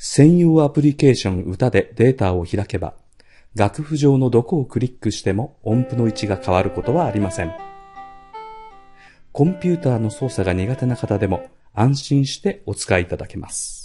専用アプリケーション歌でデータを開けば、楽譜上のどこをクリックしても音符の位置が変わることはありません。コンピューターの操作が苦手な方でも安心してお使いいただけます。